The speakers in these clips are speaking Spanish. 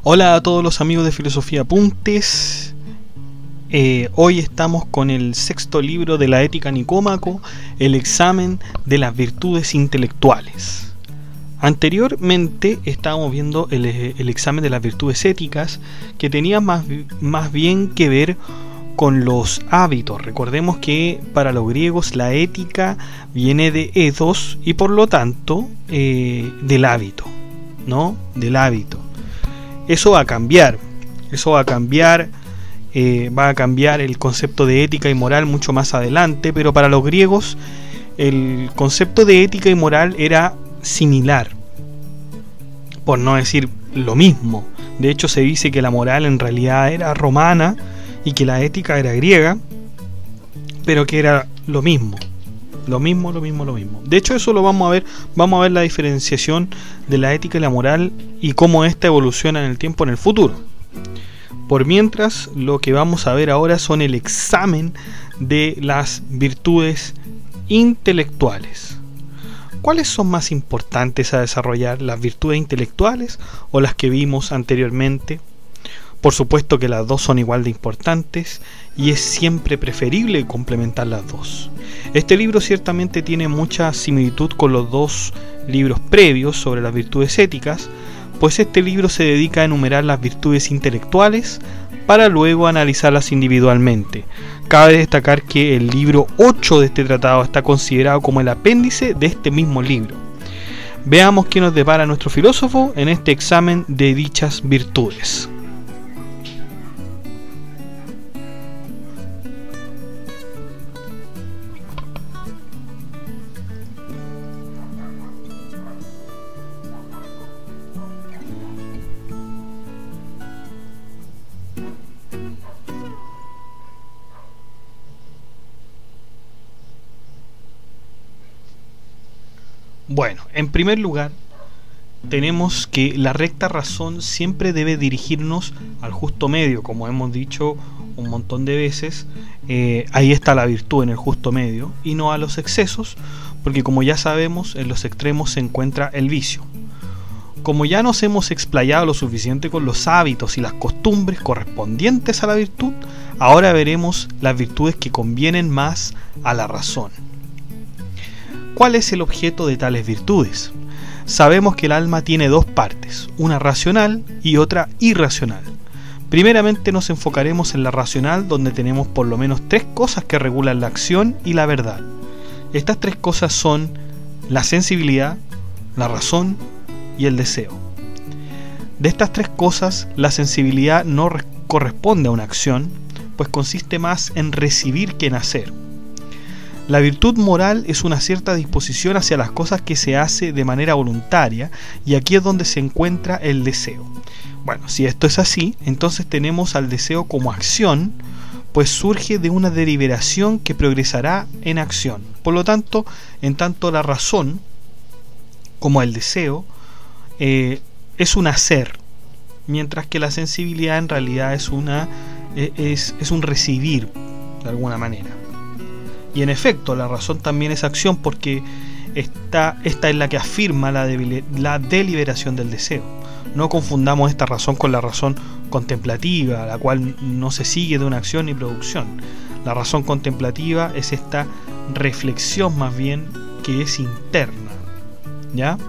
Hola a todos los amigos de Filosofía Apuntes. Hoy estamos con el sexto libro de la Ética Nicómaco, el examen de las virtudes intelectuales. Anteriormente estábamos viendo el examen de las virtudes éticas, que tenía más bien que ver con los hábitos. Recordemos que para los griegos la ética viene de ethos y por lo tanto del hábito, ¿no? Del hábito. Eso va a cambiar, va a cambiar el concepto de ética y moral mucho más adelante, pero para los griegos el concepto de ética y moral era similar, por no decir lo mismo. De hecho se dice que la moral en realidad era romana y que la ética era griega, pero que era lo mismo. Lo mismo. De hecho eso lo vamos a ver la diferenciación de la ética y la moral y cómo ésta evoluciona en el tiempo en el futuro. Por mientras, lo que vamos a ver ahora son el examen de las virtudes intelectuales. ¿Cuáles son más importantes a desarrollar, las virtudes intelectuales o las que vimos anteriormente? Por supuesto que las dos son igual de importantes y es siempre preferible complementar las dos. Este libro ciertamente tiene mucha similitud con los dos libros previos sobre las virtudes éticas, pues este libro se dedica a enumerar las virtudes intelectuales para luego analizarlas individualmente. Cabe destacar que el libro 8 de este tratado está considerado como el apéndice de este mismo libro. Veamos qué nos depara nuestro filósofo en este examen de dichas virtudes. Bueno, en primer lugar, tenemos que la recta razón siempre debe dirigirnos al justo medio, como hemos dicho un montón de veces. Ahí está la virtud, en el justo medio, y no a los excesos, porque como ya sabemos, en los extremos se encuentra el vicio. Como ya nos hemos explayado lo suficiente con los hábitos y las costumbres correspondientes a la virtud, ahora veremos las virtudes que convienen más a la razón. ¿Cuál es el objeto de tales virtudes? Sabemos que el alma tiene dos partes, una racional y otra irracional. Primeramente nos enfocaremos en la racional, donde tenemos por lo menos tres cosas que regulan la acción y la verdad. Estas tres cosas son la sensibilidad, la razón y el deseo. De estas tres cosas, la sensibilidad no corresponde a una acción, pues consiste más en recibir que en hacer. La virtud moral es una cierta disposición hacia las cosas que se hace de manera voluntaria, y aquí es donde se encuentra el deseo. Bueno, si esto es así, entonces tenemos al deseo como acción, pues surge de una deliberación que progresará en acción. Por lo tanto, en tanto la razón como el deseo es un hacer, mientras que la sensibilidad en realidad es un recibir de alguna manera. Y en efecto, la razón también es acción, porque esta es la que afirma la deliberación del deseo. No confundamos esta razón con la razón contemplativa, la cual no se sigue de una acción ni producción. La razón contemplativa es esta reflexión más bien que es interna, ¿ya?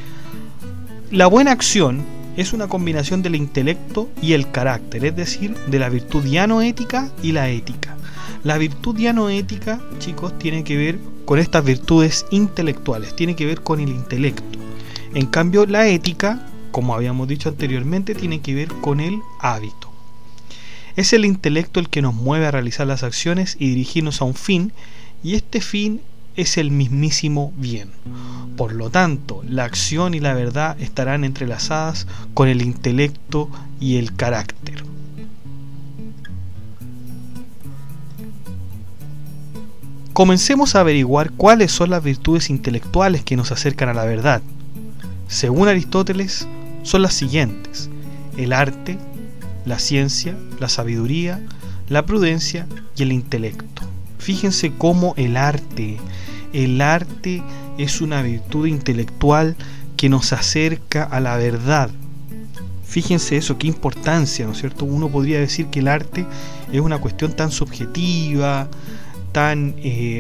La buena acción es una combinación del intelecto y el carácter, es decir, de la virtud dianoética y la ética. La virtud dianoética, chicos, tiene que ver con estas virtudes intelectuales, tiene que ver con el intelecto. En cambio, la ética, como habíamos dicho anteriormente, tiene que ver con el hábito. Es el intelecto el que nos mueve a realizar las acciones y dirigirnos a un fin, y este fin es el mismísimo bien. Por lo tanto, la acción y la verdad estarán entrelazadas con el intelecto y el carácter. Comencemos a averiguar cuáles son las virtudes intelectuales que nos acercan a la verdad. Según Aristóteles, son las siguientes: el arte, la ciencia, la sabiduría, la prudencia y el intelecto. Fíjense cómo el arte es una virtud intelectual que nos acerca a la verdad. Fíjense eso, qué importancia, ¿no es cierto? Uno podría decir que el arte es una cuestión tan subjetiva, tan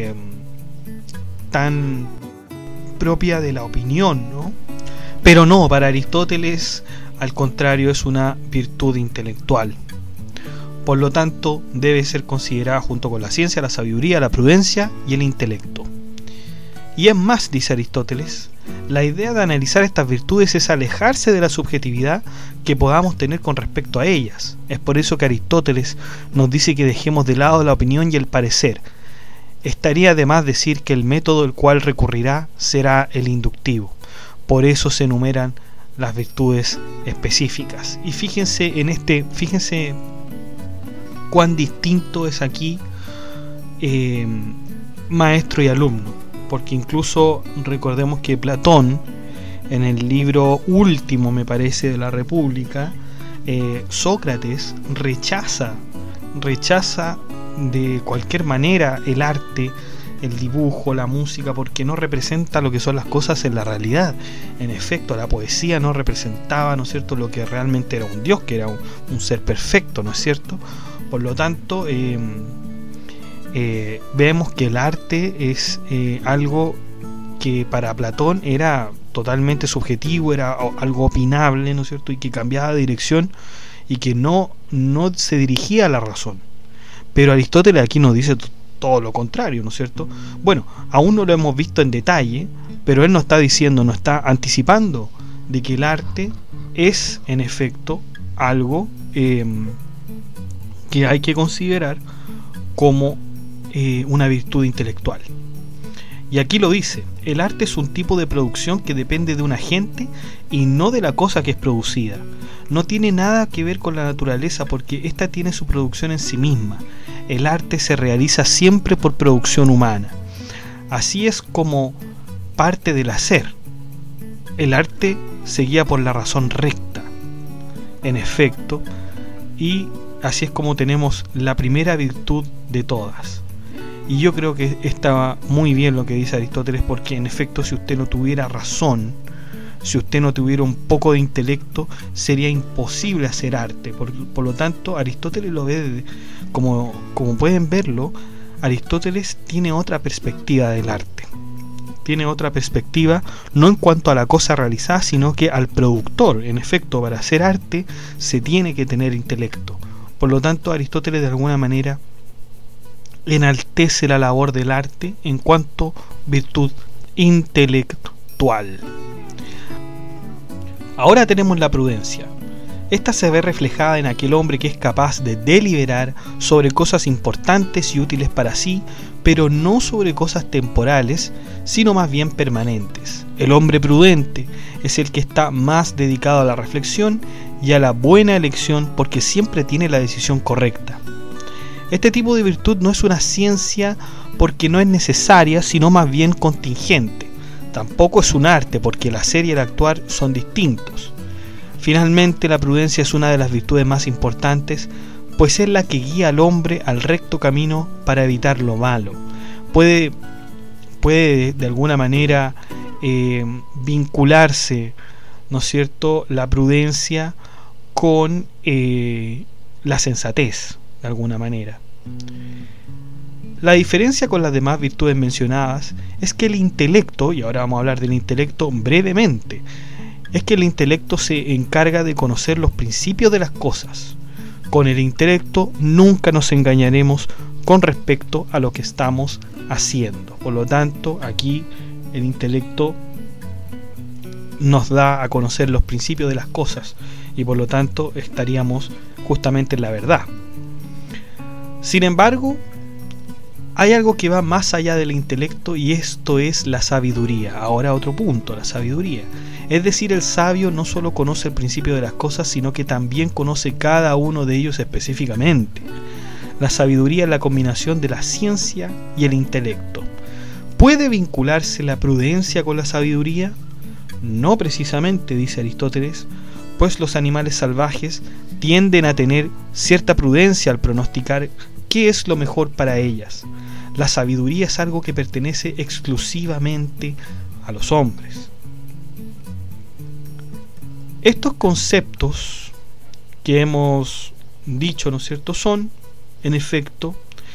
propia de la opinión, ¿no? Pero no, para Aristóteles, al contrario, es una virtud intelectual. Por lo tanto, debe ser considerada junto con la ciencia, la sabiduría, la prudencia y el intelecto. Y es más, dice Aristóteles, la idea de analizar estas virtudes es alejarse de la subjetividad que podamos tener con respecto a ellas. Es por eso que Aristóteles nos dice que dejemos de lado la opinión y el parecer. Estaría de más decir que el método al cual recurrirá será el inductivo. Por eso se enumeran las virtudes específicas. Y fíjense cuán distinto es aquí maestro y alumno, porque incluso recordemos que Platón, en el libro último, me parece, de la República, Sócrates rechaza de cualquier manera el arte, el dibujo, la música, porque no representa lo que son las cosas en la realidad. En efecto, la poesía no representaba, ¿no es cierto?, lo que realmente era un dios, que era un ser perfecto, ¿no es cierto? Por lo tanto, vemos que el arte es algo que para Platón era totalmente subjetivo, era algo opinable, ¿no es cierto?, y que cambiaba de dirección y que no se dirigía a la razón. Pero Aristóteles aquí nos dice todo lo contrario, ¿no es cierto? Bueno, aún no lo hemos visto en detalle, pero él nos está diciendo, nos está anticipando de que el arte es en efecto algo que hay que considerar como una virtud intelectual. Y aquí lo dice: el arte es un tipo de producción que depende de un agente y no de la cosa que es producida. No tiene nada que ver con la naturaleza, porque ésta tiene su producción en sí misma. El arte se realiza siempre por producción humana. Así es como parte del hacer. El arte se guía por la razón recta, en efecto, y así es como tenemos la primera virtud de todas. Y yo creo que está muy bien lo que dice Aristóteles, porque en efecto, si usted no tuviera razón, si usted no tuviera un poco de intelecto, sería imposible hacer arte. Por lo tanto, Aristóteles lo ve como pueden verlo. Aristóteles tiene otra perspectiva del arte. Tiene otra perspectiva, no en cuanto a la cosa realizada, sino que al productor. En efecto, para hacer arte se tiene que tener intelecto. Por lo tanto, Aristóteles de alguna manera enaltece la labor del arte en cuanto virtud intelectual. Ahora tenemos la prudencia. Esta se ve reflejada en aquel hombre que es capaz de deliberar sobre cosas importantes y útiles para sí, pero no sobre cosas temporales, sino más bien permanentes. El hombre prudente es el que está más dedicado a la reflexión y a la buena elección, porque siempre tiene la decisión correcta. Este tipo de virtud no es una ciencia porque no es necesaria, sino más bien contingente. Tampoco es un arte, porque el hacer y el actuar son distintos. Finalmente, la prudencia es una de las virtudes más importantes, pues es la que guía al hombre al recto camino para evitar lo malo. Puede de alguna manera vincularse, ¿no es cierto?, la prudencia con la sensatez, de alguna manera. La diferencia con las demás virtudes mencionadas es que el intelecto, y ahora vamos a hablar del intelecto brevemente, es que el intelecto se encarga de conocer los principios de las cosas. Con el intelecto nunca nos engañaremos con respecto a lo que estamos haciendo. Por lo tanto, aquí el intelecto nos da a conocer los principios de las cosas y por lo tanto estaríamos justamente en la verdad. Sin embargo, hay algo que va más allá del intelecto, y esto es la sabiduría. Ahora otro punto, la sabiduría. Es decir, el sabio no solo conoce el principio de las cosas, sino que también conoce cada uno de ellos específicamente. La sabiduría es la combinación de la ciencia y el intelecto. ¿Puede vincularse la prudencia con la sabiduría? No precisamente, dice Aristóteles, pues los animales salvajes tienden a tener cierta prudencia al pronosticar qué es lo mejor para ellas. La sabiduría es algo que pertenece exclusivamente a los hombres. Estos conceptos que hemos dicho, ¿no es cierto?, son, en efecto,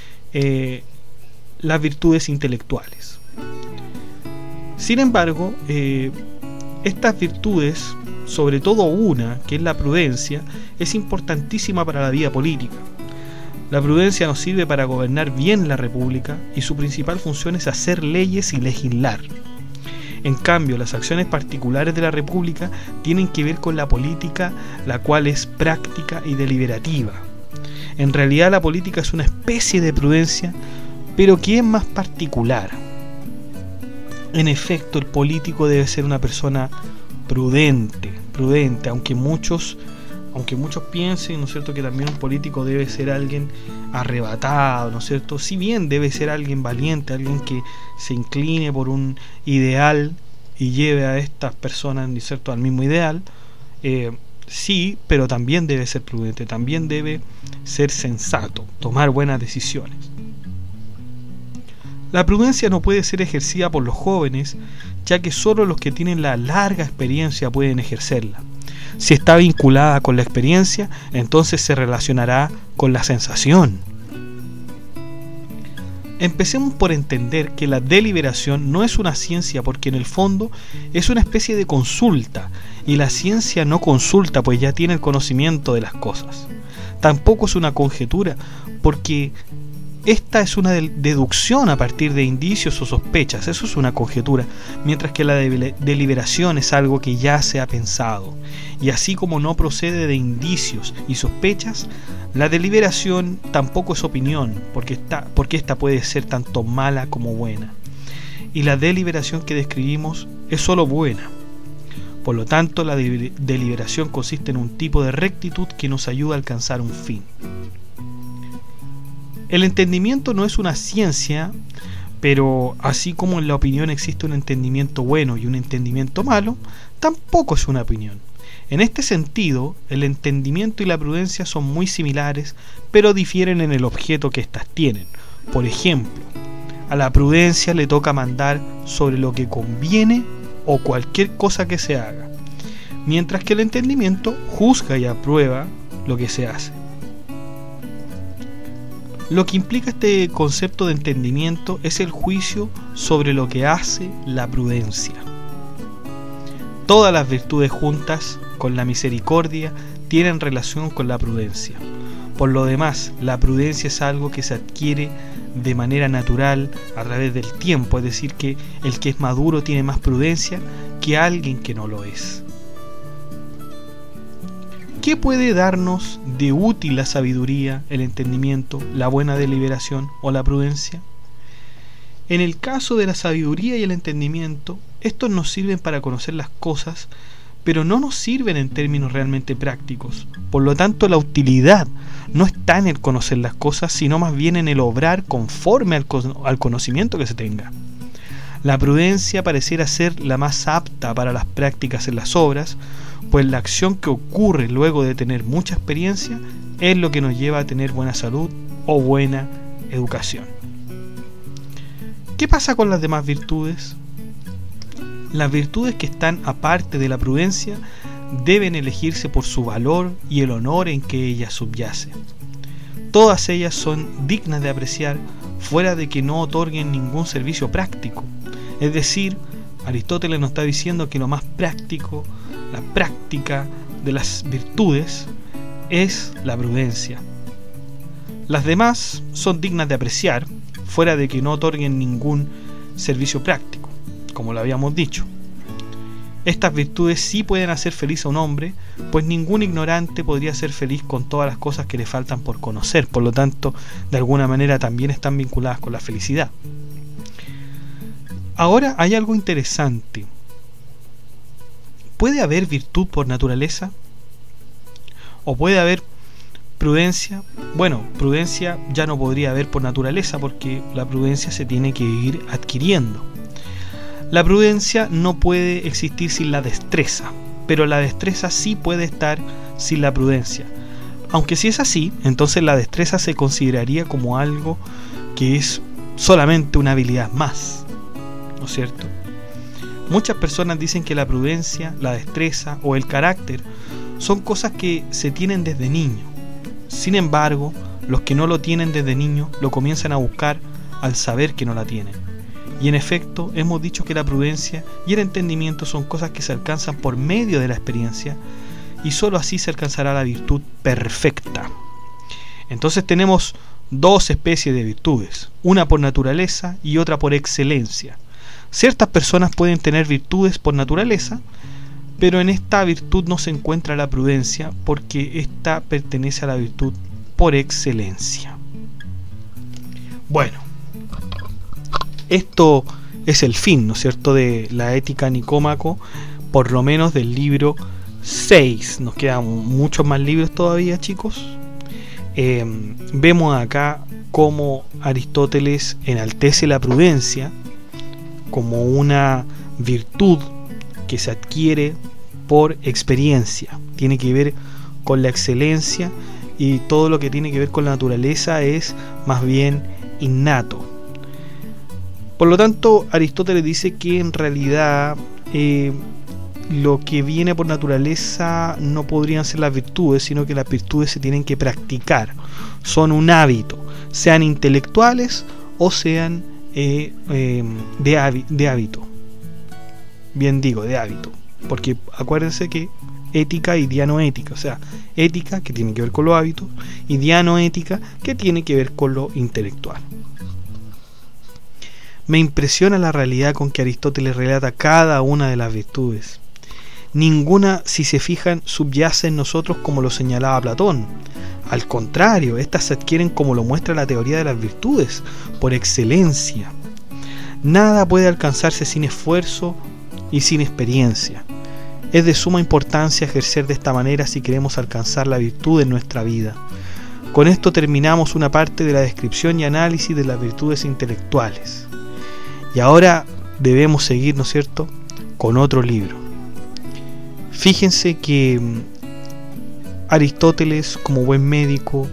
las virtudes intelectuales. Sin embargo, estas virtudes, sobre todo una, que es la prudencia, es importantísima para la vida política. La prudencia nos sirve para gobernar bien la república y su principal función es hacer leyes y legislar. En cambio, las acciones particulares de la república tienen que ver con la política, la cual es práctica y deliberativa. En realidad la política es una especie de prudencia, pero que es más particular. En efecto, el político debe ser una persona prudente, aunque muchos piensen, ¿no es cierto?, que también un político debe ser alguien arrebatado, ¿no es cierto? Si bien debe ser alguien valiente, alguien que se incline por un ideal y lleve a estas personas, ¿no es cierto?, al mismo ideal, sí, pero también debe ser prudente, también debe ser sensato, tomar buenas decisiones. La prudencia no puede ser ejercida por los jóvenes, ya que solo los que tienen la larga experiencia pueden ejercerla. Si está vinculada con la experiencia, entonces se relacionará con la sensación. Empecemos por entender que la deliberación no es una ciencia, porque en el fondo es una especie de consulta, y la ciencia no consulta, pues ya tiene el conocimiento de las cosas. Tampoco es una conjetura, porque esta es una deducción a partir de indicios o sospechas, eso es una conjetura, mientras que la deliberación es algo que ya se ha pensado. Y así como no procede de indicios y sospechas, la deliberación tampoco es opinión, porque esta puede ser tanto mala como buena. Y la deliberación que describimos es solo buena. Por lo tanto, la deliberación consiste en un tipo de rectitud que nos ayuda a alcanzar un fin. El entendimiento no es una ciencia, pero así como en la opinión existe un entendimiento bueno y un entendimiento malo, tampoco es una opinión. En este sentido, el entendimiento y la prudencia son muy similares, pero difieren en el objeto que éstas tienen. Por ejemplo, a la prudencia le toca mandar sobre lo que conviene o cualquier cosa que se haga, mientras que el entendimiento juzga y aprueba lo que se hace. Lo que implica este concepto de entendimiento es el juicio sobre lo que hace la prudencia. Todas las virtudes juntas con la misericordia tienen relación con la prudencia. Por lo demás, la prudencia es algo que se adquiere de manera natural a través del tiempo, es decir, que el que es maduro tiene más prudencia que alguien que no lo es. ¿Qué puede darnos de útil la sabiduría, el entendimiento, la buena deliberación o la prudencia? En el caso de la sabiduría y el entendimiento, estos nos sirven para conocer las cosas, pero no nos sirven en términos realmente prácticos. Por lo tanto, la utilidad no está en el conocer las cosas, sino más bien en el obrar conforme al conocimiento que se tenga. La prudencia pareciera ser la más apta para las prácticas en las obras, pues la acción que ocurre luego de tener mucha experiencia es lo que nos lleva a tener buena salud o buena educación. ¿Qué pasa con las demás virtudes? Las virtudes que están aparte de la prudencia deben elegirse por su valor y el honor en que ellas subyace. Todas ellas son dignas de apreciar fuera de que no otorguen ningún servicio práctico. Es decir, Aristóteles nos está diciendo que lo más práctico, la práctica de las virtudes, es la prudencia. Las demás son dignas de apreciar, fuera de que no otorguen ningún servicio práctico, como lo habíamos dicho. Estas virtudes sí pueden hacer feliz a un hombre, pues ningún ignorante podría ser feliz con todas las cosas que le faltan por conocer, por lo tanto, de alguna manera también están vinculadas con la felicidad. Ahora hay algo interesante. ¿Puede haber virtud por naturaleza? ¿O puede haber prudencia? Bueno, prudencia ya no podría haber por naturaleza, porque la prudencia se tiene que ir adquiriendo. La prudencia no puede existir sin la destreza, pero la destreza sí puede estar sin la prudencia. Aunque si es así, entonces la destreza se consideraría como algo que es solamente una habilidad más, ¿no es cierto? Muchas personas dicen que la prudencia, la destreza o el carácter son cosas que se tienen desde niño. Sin embargo, los que no lo tienen desde niño lo comienzan a buscar al saber que no la tienen. Y en efecto, hemos dicho que la prudencia y el entendimiento son cosas que se alcanzan por medio de la experiencia, y sólo así se alcanzará la virtud perfecta. Entonces tenemos dos especies de virtudes, una por naturaleza y otra por excelencia. Ciertas personas pueden tener virtudes por naturaleza, pero en esta virtud no se encuentra la prudencia, porque ésta pertenece a la virtud por excelencia. Bueno, esto es el fin, ¿no es cierto?, de la Ética Nicómaco, por lo menos del libro 6. Nos quedan muchos más libros todavía, chicos. Vemos acá cómo Aristóteles enaltece la prudencia como una virtud que se adquiere por experiencia. Tiene que ver con la excelencia, y todo lo que tiene que ver con la naturaleza es más bien innato. Por lo tanto, Aristóteles dice que en realidad lo que viene por naturaleza no podrían ser las virtudes, sino que las virtudes se tienen que practicar. Son un hábito, sean intelectuales o sean de hábito. Bien digo, de hábito. Porque acuérdense que ética y dianoética, o sea, ética que tiene que ver con los hábitos y dianoética que tiene que ver con lo intelectual. Me impresiona la realidad con que Aristóteles relata cada una de las virtudes. Ninguna, si se fijan, subyace en nosotros como lo señalaba Platón. Al contrario, estas se adquieren como lo muestra la teoría de las virtudes, por excelencia. Nada puede alcanzarse sin esfuerzo y sin experiencia. Es de suma importancia ejercer de esta manera si queremos alcanzar la virtud en nuestra vida. Con esto terminamos una parte de la descripción y análisis de las virtudes intelectuales. Y ahora debemos seguir, ¿no es cierto?, con otro libro. Fíjense que Aristóteles, como buen médico,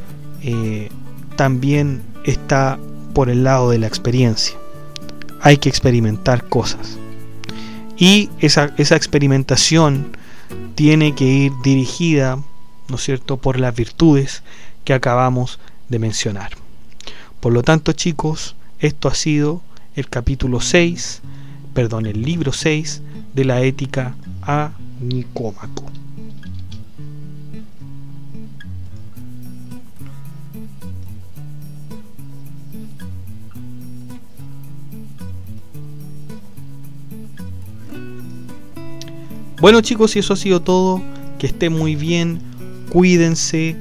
también está por el lado de la experiencia. Hay que experimentar cosas. Y esa experimentación tiene que ir dirigida, ¿no es cierto?, por las virtudes que acabamos de mencionar. Por lo tanto, chicos, esto ha sido el libro 6 de la Ética a Nicómaco. Bueno, chicos, y eso ha sido todo. Que estén muy bien, cuídense,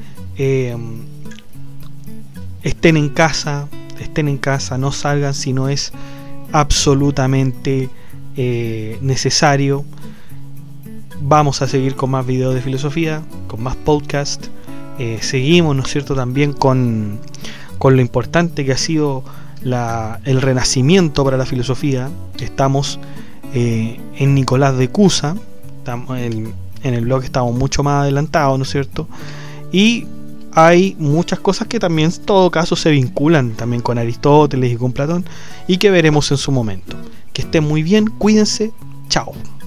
estén en casa, no salgan si no es absolutamente necesario. Vamos a seguir con más videos de filosofía, con más podcast. Seguimos, ¿no es cierto?, también con lo importante que ha sido el renacimiento para la filosofía. Estamos en Nicolás de Cusa. En el blog estamos mucho más adelantados, ¿no es cierto? Y hay muchas cosas que también en todo caso se vinculan también con Aristóteles y con Platón, y que veremos en su momento. Que estén muy bien, cuídense, chao.